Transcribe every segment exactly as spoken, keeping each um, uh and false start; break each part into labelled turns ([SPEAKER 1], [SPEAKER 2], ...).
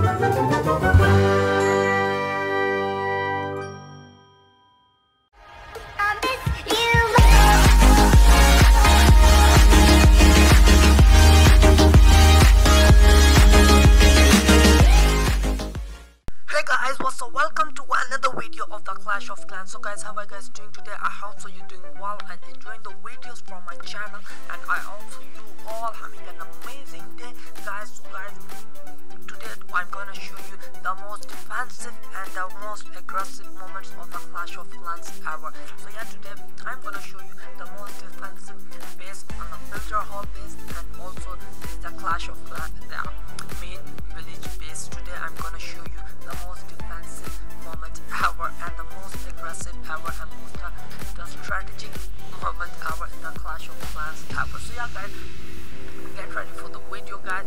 [SPEAKER 1] So welcome to another video of the Clash of Clans. So guys, how are you guys doing today? I hope so you're doing well and enjoying the videos from my channel, and I also you all having an amazing day, guys. So guys, today I'm gonna show you the most defensive and the most aggressive moments of the Clash of Clans ever. So yeah, today I'm gonna show you the most defensive base on the filter hall base, and also the Clash of Clans, the main village base. Today I'm gonna show you the most defensive moment ever and the most aggressive ever and most uh, the strategic moment ever in the Clash of Clans ever. So yeah guys, get ready for the video guys.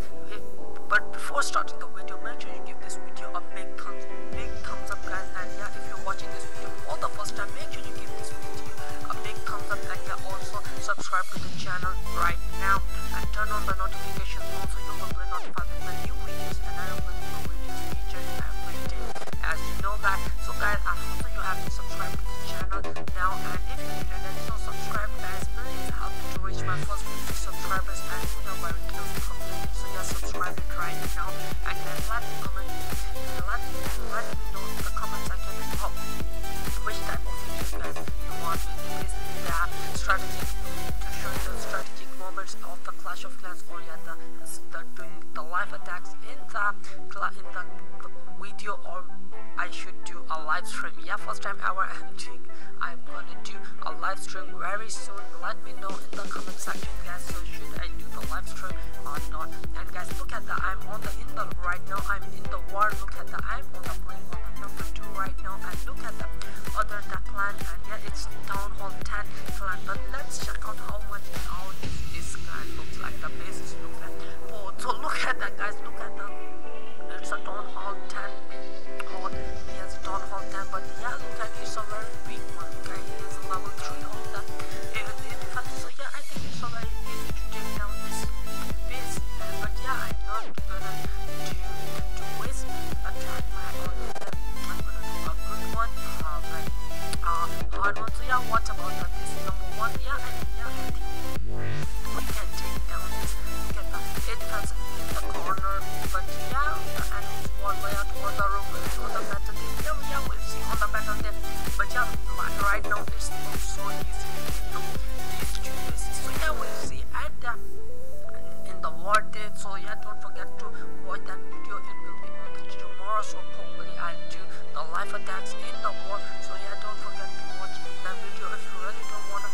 [SPEAKER 1] But before starting the video, make sure you give this video a big thumbs big thumbs up guys. And yeah, if you're watching this video for the first time, make sure you give this video a big thumbs up, and yeah, also subscribe to the channel right now and turn on the notifications also. You will be notified with the new videos, and I will bring new videos each and every day, as you know guys. So guys, I hope you have been subscribed to the channel now, and if you didn't so subscribe guys, please help me to reach my first fifty subscribers, and we are very close to completing. So yeah, subscribe it right now, and then let me comment let me let me know in the comment section how which type of videos guys you want me to do. The strategic to show you the strategic moments of the Clash of Clans, or yeah, the, the doing the live attacks in the in the video, or I should do a live stream. Yeah, first time ever I'm doing I'm gonna do a live stream very soon. Let me know in the comment section guys, so should I do the live stream or not. And guys, look at the I'm on the in the right now I'm in the war. Look at the I'm on the playing on the number two right now, and look at the other the clan, and yeah, it's Town Hall ten clan. But let's check out how much how this, this clan looks like, the bases look like. Oh, so look at that guys, look at the it's a Town Hall ten. Oh, he has a Town Hall ten, but yeah, look at it's a very big one. Okay, he is level three of the even in defense. So yeah, I think it's a very easy to take down this base. Uh, but yeah, I'm not gonna do to waste attack my own. I'm gonna do a good one, uh, like uh hard one. So yeah, what about that? This number one? Yeah, I, yeah, I think we can take down this. Get the a defense in the corner, but yeah, the enemies wall by out on the room on the battle. Yeah, yeah, we'll see on the battle there. But yeah, right now it's not so easy to get to these two bases. So yeah, we'll see at the in the war day. So yeah, don't forget to watch that video. It will be on the tomorrow. So hopefully I'll do the live attacks in the war. So yeah, don't forget to watch that video if you really don't wanna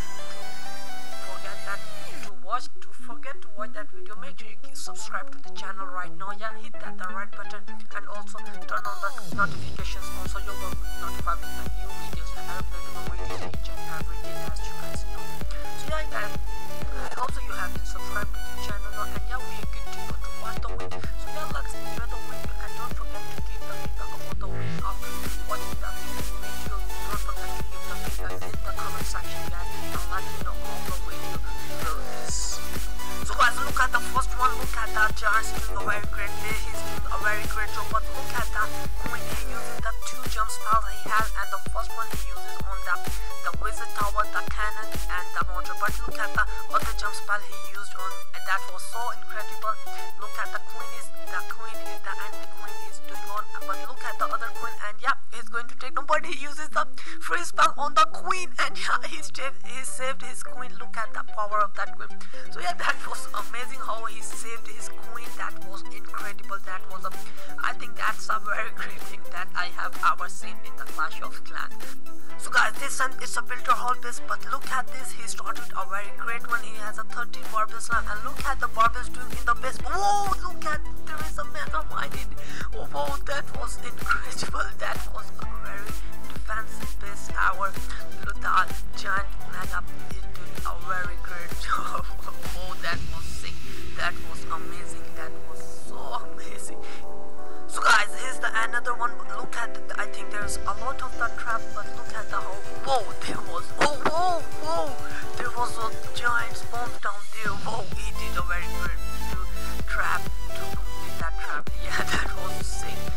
[SPEAKER 1] forget that to watch to forget to watch that video. Make sure you subscribe to the channel right now. Yeah, hit that the right button, and also turn on the notifications. Also, you will be notified with the new videos, and I'll upload the videos each and every day, as you guys know. So yeah guys, uh, also you have been subscribed to the channel now, and yeah, we are good to go to watch the video. So yeah, let's enjoy the video, and don't forget to give the feedback about the video after watching the video. Don't forget to give the feedback in the comment section guys, and let me know how the video is. So guys, look at the first one. Look at that Giants doing a very great day. He's doing a very great job. But look at that Queen. He uses the two jump spells he has, and the first one he uses on the the wizard tower, the cannon, and the mortar. But look at the other jump spell he used on, and that was so incredible. Look at the Queen is the Queen is the enemy Queen is doing on. But look at the other Queen, and yeah, he's going to take them. But he uses the free spell on the Queen, and yeah, he saved he saved his Queen. Look at the power of that Queen. So yeah, that was amazing how he saved his Queen. That was incredible. That was a I think that's a very great thing that I have ever seen in the Clash of Clans. So guys, this one is a filter hall base, but look at this. He started a very great one. He has a thirteen barbells now, and look at the barbells doing in the base. Whoa, look at there is a mega minded. Oh, whoa, that was incredible. That was a very defensive base. Our Luthal giant mega is doing a very great job. Oh, that was sick. That was amazing. That was so amazing. So guys, here's the another one. Look at the, I think there's a lot of the trap, but look at the how whoa there was oh whoa whoa there was a giant bomb down there. Whoa, he did a very good to trap to complete that trap. Yeah, that was sick.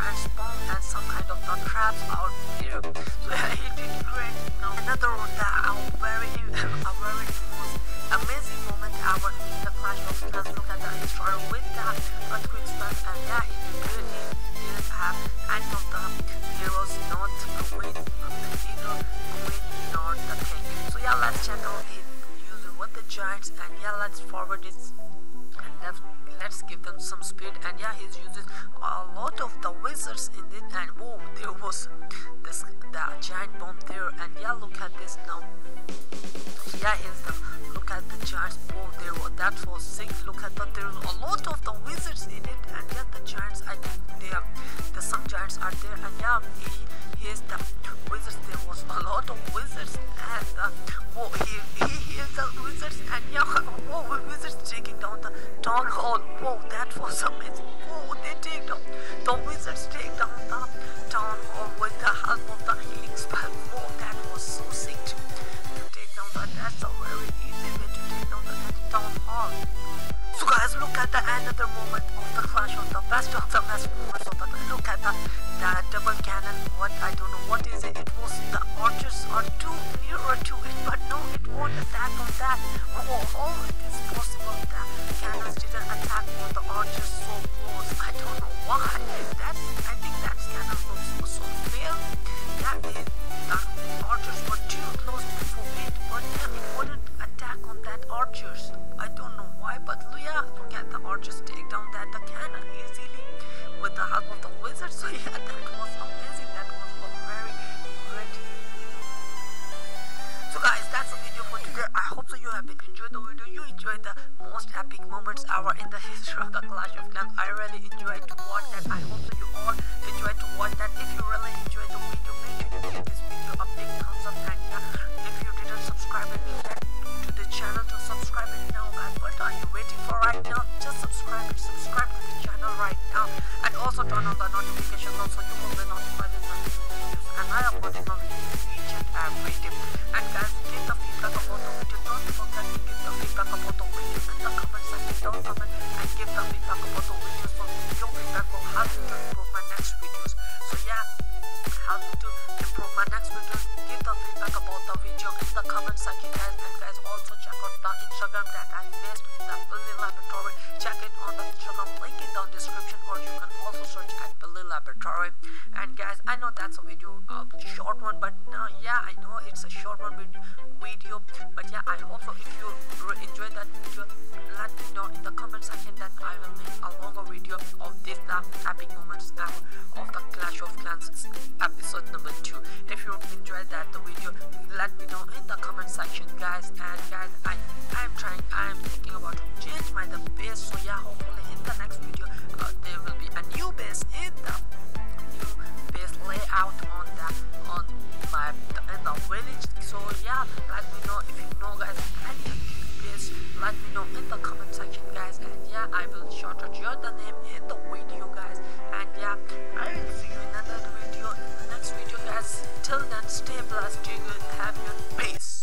[SPEAKER 1] giant spawn and some kind of the traps out there. So yeah, he did great. Now another one that a very a very most amazing moment ever in the Clash of Clans. Look at that, he started with that earthquake spell, and yeah, he did good. He didn't have any of the heroes not going, either going nor the thing. So yeah, let's check out his user with the giants, and yeah, let's forward it and let's let's give them some speed. And yeah, he's using a lot of the wizards in it, and whoa, there was this the giant bomb there. And yeah, look at this now. So yeah, here's the look at the giants. Whoa, there was that was sick. Look at that, there's a lot of the wizards in it. And yeah, the giants, I think they are the some giants are there. And yeah, he, here's the wizards. There was a lot of wizards, and uh, whoa, he he here's the wizards. And yeah, whoa, wizards taking down the town hall. Whoa, that was amazing. Whoa, they take down the wizards take down the town hall with the help of the healing spell. Whoa, that was so sick to, to take down that. That's a very easy way to take down the town hall. So guys, look at the another moment of the Clash of the best of the best moments of the look at the the double cannon. What I don't know what is it. It was the archers are too nearer to it, but no, it won't attack on that. Oh, how it is possible that cannons didn't attack on the archers so close? I don't know why. That's I think that cannon looks so fair. That is the archers were too close for it, but yeah, it wouldn't attack on that archers. I don't know why, but yeah, look at the archers take down that the cannon easily with the help of the wizard. So yeah, that was amazing. That was a very great. So guys, that's the video for today. I hope so you have been enjoyed the video. You enjoyed the most epic moments ever in the history of the Clash of Clans. I really enjoyed to watch that. I hope so you all enjoyed to watch that. If you really enjoyed the video, make sure to give this video a big thumbs up. And yeah, if you didn't subscribe and get to the channel to subscribe it now, guys. What are you waiting for right now? Just subscribe it. Subscribe to the channel right now, and also turn on the notifications also you will be notified in the videos, and I am working on videos each and every day. And guys, give the feedback about the video. Don't forget to give the feedback about the video in the comment section. Don't comment and give the feedback about the videos, so your feedback will help me to improve my next videos. So yeah, help me to improve my next videos. Give the feedback about the video in the comment section, guys. And guys, also check out the Instagram that I made, the Billy Laboratory. Check it on the Instagram link in the description, or you can also search at Billy Laboratory. And guys, I know that's a video, a short one, but no, yeah, I know it's a short one video, but yeah, I also, if you enjoyed that video, let me know in the comment section, that I will make a longer video of this uh, epic moments now of the Clash of Clans episode number two. If you enjoyed that the video, let me know in the comment section, guys. And guys, I I am trying, I am thinking about to change my the base. So yeah, hopefully in the next video uh, there will be a new base in the new base layout on the on my in the village. So yeah, let me know if you know, guys, any base. Let me know in the comment section, guys. And yeah, I will shout out your the name in the video, guys. And yeah, I will see you in another video in the next video, guys. Till then, stay blessed, stay good, have your peace.